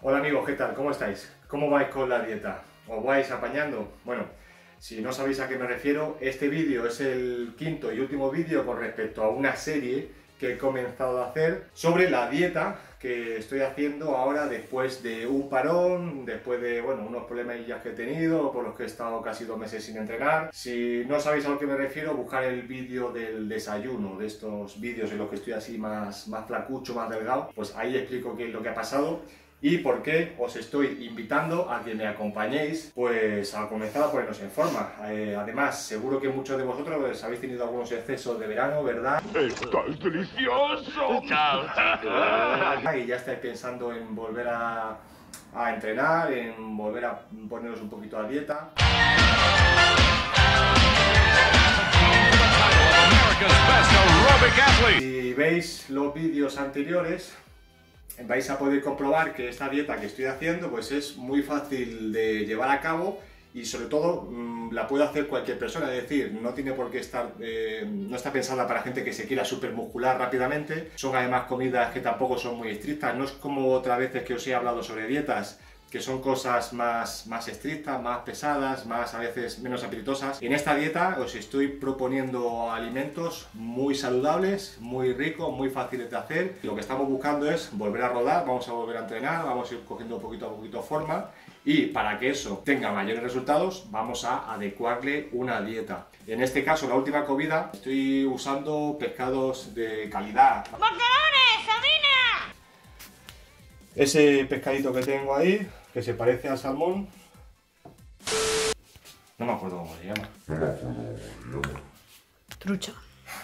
Hola amigos, ¿qué tal? ¿Cómo estáis? ¿Cómo vais con la dieta? ¿Os vais apañando? Bueno, si no sabéis a qué me refiero, este vídeo es el quinto y último vídeo con respecto a una serie que he comenzado a hacer sobre la dieta que estoy haciendo ahora después de un parón, después de, bueno, unos problemillas que he tenido, por los que he estado casi 2 meses sin entrenar. Si no sabéis a lo que me refiero, buscar el vídeo del desayuno, de estos vídeos en los que estoy así más flacucho, más delgado, pues ahí explico qué es lo que ha pasado y por qué os estoy invitando a que me acompañéis pues a comenzar a ponernos en forma. Además, seguro que muchos de vosotros pues, habéis tenido algunos excesos de verano, ¿verdad? ¡Esto es delicioso! ¡Chao, chicos! Y ya estáis pensando en volver a entrenar, en volver a poneros un poquito a dieta. Si veis los vídeos anteriores, vais a poder comprobar que esta dieta que estoy haciendo pues es muy fácil de llevar a cabo y sobre todo la puede hacer cualquier persona, es decir, no tiene por qué estar, no está pensada para gente que se quiera supermuscular rápidamente. Son además comidas que tampoco son muy estrictas, no es como otras veces que os he hablado sobre dietas, que son cosas más estrictas, más pesadas, más a veces menos apetitosas. En esta dieta os estoy proponiendo alimentos muy saludables, muy ricos, muy fáciles de hacer. Lo que estamos buscando es volver a rodar, vamos a volver a entrenar, vamos a ir cogiendo poquito a poquito forma y para que eso tenga mayores resultados vamos a adecuarle una dieta. En este caso, la última comida, estoy usando pescados de calidad. ¡Macarrones! ¡Sardina! Ese pescadito que tengo ahí, que se parece al salmón. No me acuerdo cómo se llama. Trucha.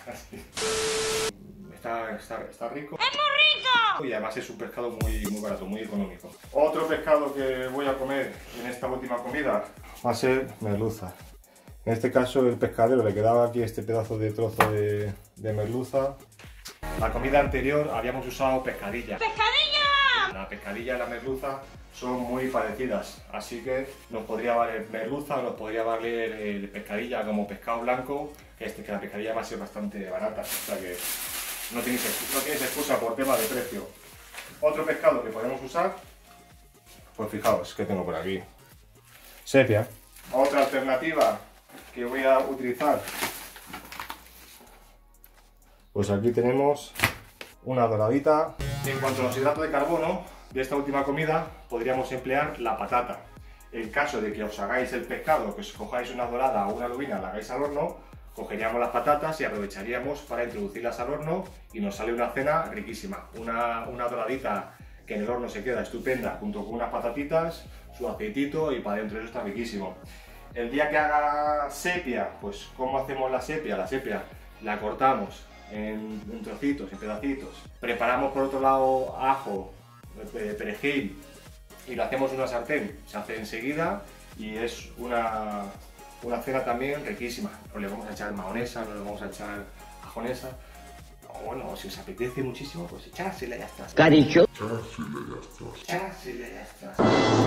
Está rico. ¡Es muy rico! Y además es un pescado muy barato, muy económico. Otro pescado que voy a comer en esta última comida va a ser merluza. En este caso el pescadero le quedaba aquí este pedazo de trozo de merluza. La comida anterior habíamos usado pescadilla. ¡Pescadilla! La pescadilla y la merluza son muy parecidas, así que nos podría valer merluza o nos podría valer pescadilla como pescado blanco, que la pescadilla va a ser bastante barata, o sea que no tienes excusa por tema de precio. Otro pescado que podemos usar, pues fijaos que tengo por aquí, sepia. Otra alternativa que voy a utilizar, pues aquí tenemos una doradita. En cuanto a los hidratos de carbono de esta última comida, podríamos emplear la patata. En caso de que os hagáis el pescado, que os cojáis una dorada o una lubina, la hagáis al horno, cogeríamos las patatas y aprovecharíamos para introducirlas al horno y nos sale una cena riquísima. Una doradita que en el horno se queda estupenda junto con unas patatitas, su aceitito y para adentro, eso está riquísimo. El día que haga sepia, pues ¿cómo hacemos la sepia? La sepia la cortamos en trocitos, en pedacitos. Preparamos por otro lado ajo, perejil y lo hacemos en una sartén. Se hace enseguida y es una cena también riquísima. No le vamos a echar mahonesa, no le vamos a echar ajonesa. O bueno, si os apetece muchísimo, pues echársela y ya está. ¿Qué ha dicho? Echársela y ya está.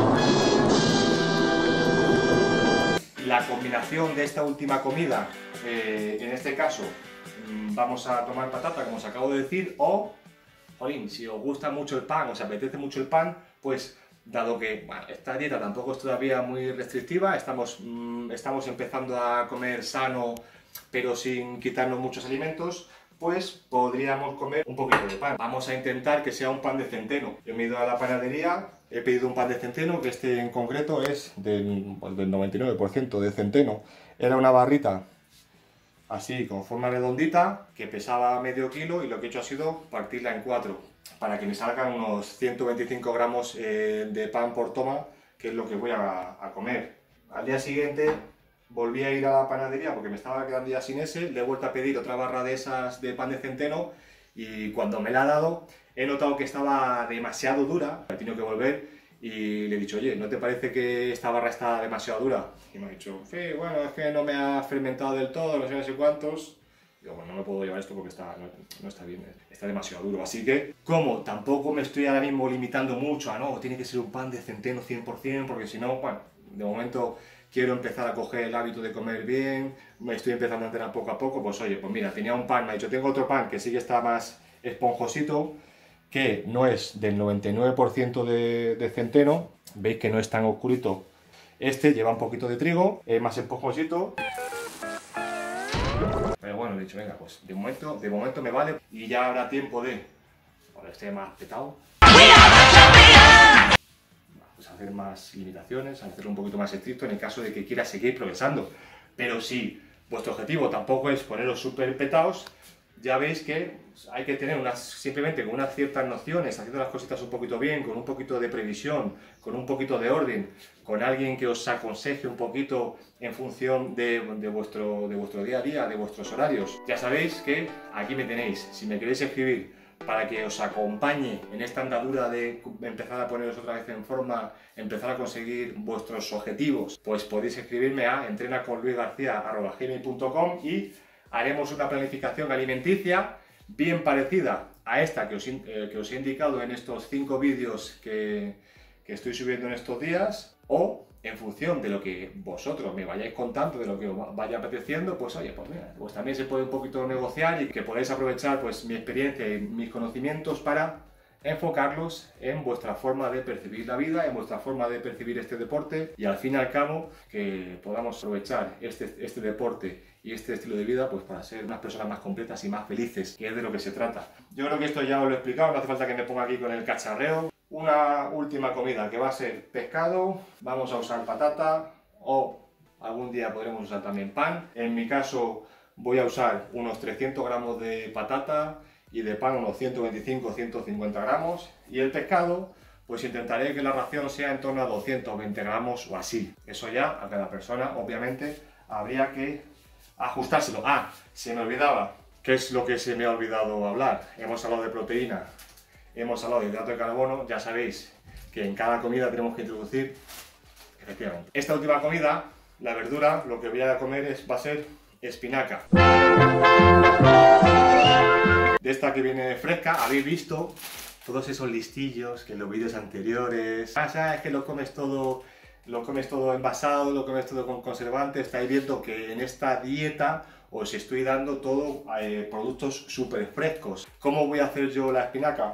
La combinación de esta última comida, en este caso, vamos a tomar patata, como os acabo de decir, o, jolín, si os gusta mucho el pan, os apetece mucho el pan, pues dado que bueno, esta dieta tampoco es todavía muy restrictiva, estamos empezando a comer sano, pero sin quitarnos muchos alimentos, pues podríamos comer un poquito de pan. Vamos a intentar que sea un pan de centeno. Yo me he ido a la panadería, he pedido un pan de centeno, que este en concreto es del 99% de centeno. Era una barrita así, con forma redondita, que pesaba medio kilo y lo que he hecho ha sido partirla en 4 para que me salgan unos 125 gramos de pan por toma, que es lo que voy a comer. Al día siguiente volví a ir a la panadería porque me estaba quedando ya sin ese, le he vuelto a pedir otra barra de esas de pan de centeno y cuando me la ha dado he notado que estaba demasiado dura, he tenido que volver y le he dicho, oye, ¿no te parece que esta barra está demasiado dura? Y me ha dicho, sí, bueno, es que no me ha fermentado del todo, no sé cuántos. Digo, bueno, no me puedo llevar esto porque no está bien, está demasiado duro. Así que, como tampoco me estoy ahora mismo limitando mucho a no, tiene que ser un pan de centeno 100%, porque si no, bueno, de momento quiero empezar a coger el hábito de comer bien, me estoy empezando a entrenar poco a poco, pues oye, pues mira, tenía un pan, me ha dicho, tengo otro pan que sí que está más esponjosito, que no es del 99% de centeno. Veis que no es tan oscurito. Este lleva un poquito de trigo, es más esponjosito. Pero bueno, he dicho, venga, pues de momento me vale. Y ya habrá tiempo de, cuando esté más petado, pues hacer más limitaciones, hacerlo un poquito más estricto en el caso de que quiera seguir progresando. Pero si vuestro objetivo tampoco es poneros súper petados, ya veis que hay que tener simplemente con unas ciertas nociones, haciendo las cositas un poquito bien, con un poquito de previsión, con un poquito de orden, con alguien que os aconseje un poquito en función de vuestro día a día, de vuestros horarios. Ya sabéis que aquí me tenéis. Si me queréis escribir para que os acompañe en esta andadura de empezar a poneros otra vez en forma, empezar a conseguir vuestros objetivos, pues podéis escribirme a entrenaconluisgarcia@gmail.com y haremos una planificación alimenticia bien parecida a esta que os he indicado en estos 5 vídeos que estoy subiendo en estos días, o en función de lo que vosotros me vayáis contando, de lo que os vaya apeteciendo, pues oye, pues mira, pues también se puede un poquito negociar y que podáis aprovechar pues mi experiencia y mis conocimientos para enfocarlos en vuestra forma de percibir la vida, en vuestra forma de percibir este deporte, y al fin y al cabo que podamos aprovechar este deporte y este estilo de vida pues para ser unas personas más completas y más felices, que es de lo que se trata. Yo creo que esto ya os lo he explicado, no hace falta que me ponga aquí con el cacharreo. Una última comida que va a ser pescado, vamos a usar patata o algún día podremos usar también pan. En mi caso voy a usar unos 300 gramos de patata y de pan unos 125-150 gramos, y el pescado pues intentaré que la ración sea en torno a 220 gramos o así. Eso ya a cada persona obviamente habría que ajustárselo. Ah, se me olvidaba, ¿qué es lo que se me ha olvidado hablar? Hemos hablado de proteína, hemos hablado de hidrato de carbono, ya sabéis que en cada comida tenemos que introducir, efectivamente. Esta última comida, la verdura, lo que voy a comer va a ser espinaca. De esta que viene fresca, habéis visto todos esos listillos que en los vídeos anteriores, es que lo comes todo envasado, lo comes todo con conservantes. Estáis viendo que en esta dieta os estoy dando todo productos súper frescos. ¿Cómo voy a hacer yo la espinaca?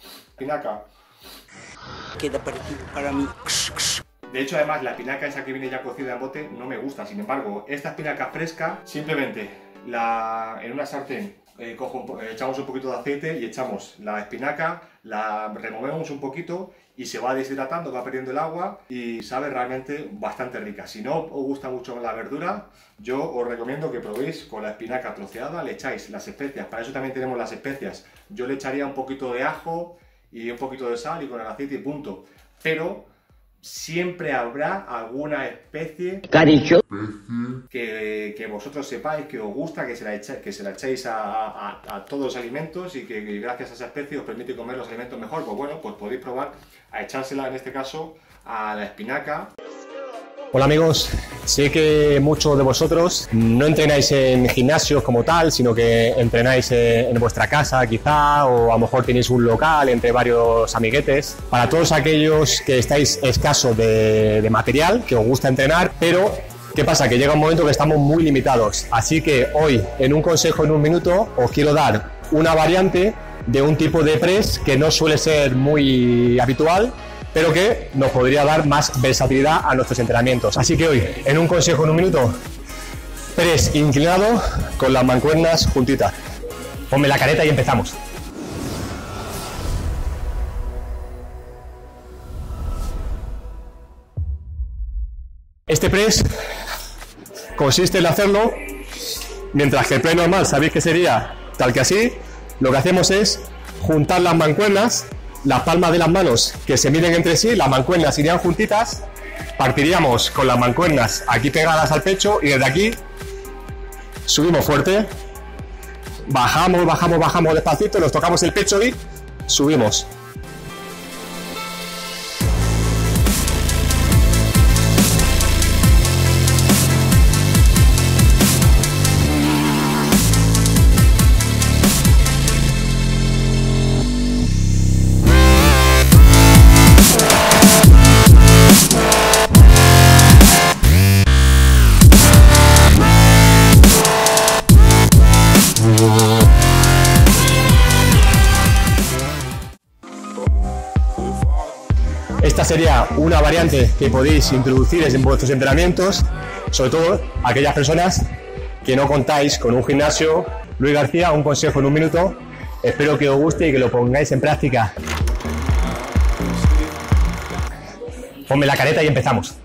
Queda parecido para mí. De hecho, además, la espinaca esa que viene ya cocida en bote no me gusta. Sin embargo, esta espinaca fresca, simplemente en una sartén echamos un poquito de aceite y echamos la espinaca, la removemos un poquito y se va deshidratando, va perdiendo el agua y sabe realmente bastante rica. Si no os gusta mucho la verdura, yo os recomiendo que probéis con la espinaca troceada, le echáis las especias, para eso también tenemos las especias. Yo le echaría un poquito de ajo y un poquito de sal y con el aceite y punto. Pero siempre habrá alguna especie que vosotros sepáis que os gusta, que se la echéis a todos los alimentos y que gracias a esa especie os permite comer los alimentos mejor. Pues bueno, pues podéis probar a echársela en este caso a la espinaca. Hola amigos, sé que muchos de vosotros no entrenáis en gimnasios como tal, sino que entrenáis en vuestra casa quizá, o a lo mejor tenéis un local entre varios amiguetes. Para todos aquellos que estáis escasos de material, que os gusta entrenar, pero ¿qué pasa? Que llega un momento que estamos muy limitados. Así que hoy, en un consejo en un minuto, os quiero dar una variante de un tipo de press que no suele ser muy habitual, pero que nos podría dar más versatilidad a nuestros entrenamientos. Así que hoy, en un consejo en un minuto, press inclinado con las mancuernas juntitas. Ponme la careta y empezamos. Este press consiste en hacerlo, mientras que el press normal sabéis que sería tal que así. Lo que hacemos es juntar las mancuernas, las palmas de las manos que se miden entre sí, las mancuernas irían juntitas, partiríamos con las mancuernas aquí pegadas al pecho y desde aquí subimos fuerte, bajamos despacito, nos tocamos el pecho y subimos. Esta sería una variante que podéis introducir en vuestros entrenamientos, sobre todo aquellas personas que no contáis con un gimnasio. Luis García, un consejo en un minuto. Espero que os guste y que lo pongáis en práctica. Ponme la careta y empezamos.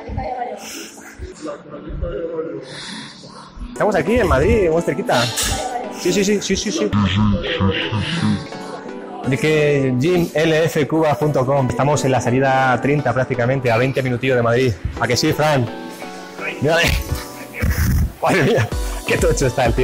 Estamos aquí en Madrid, muy cerquita. Sí. Dije gymlfcuba.com. Estamos en la salida 30 prácticamente, a 20 minutillos de Madrid. ¿A que sí, Fran? Mírale. Madre mía, qué tocho está el tío.